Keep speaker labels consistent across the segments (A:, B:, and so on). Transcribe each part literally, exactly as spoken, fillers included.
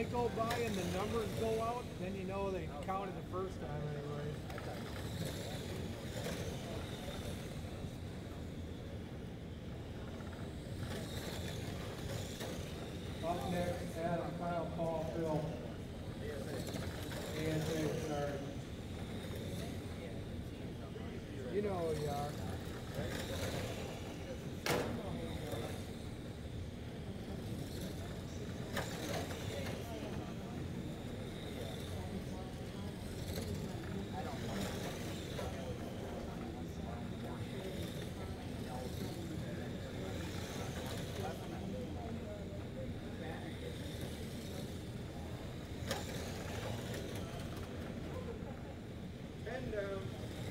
A: go by and the numbers go out, then you know they counted the first time anyway. Up next, Adam, Kyle, Paul, Phil. A S A, sorry. You know who you are. Ten down.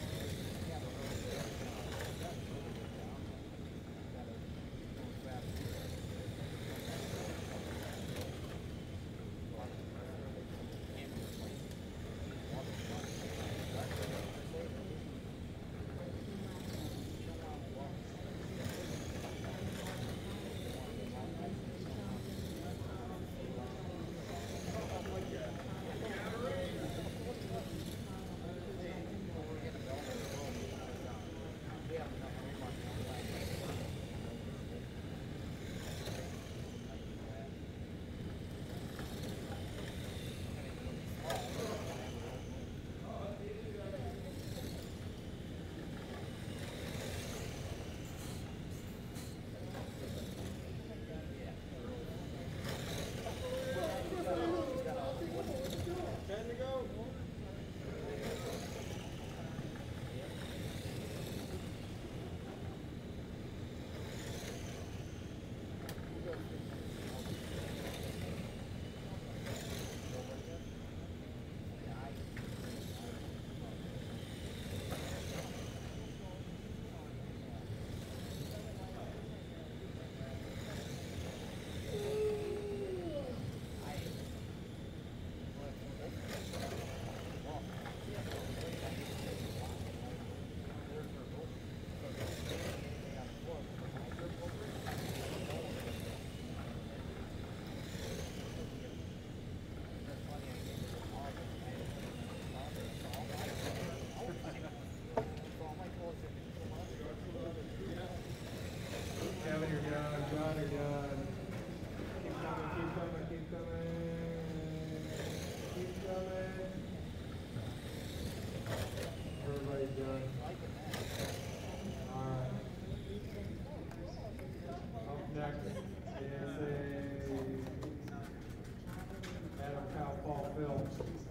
A: Ten to go. Kevin, you're done. John, you're done. Keep coming, keep coming, keep coming. Keep coming. Everybody's done. Alright. Up next is a Adam, Kyle, Paul, Phil.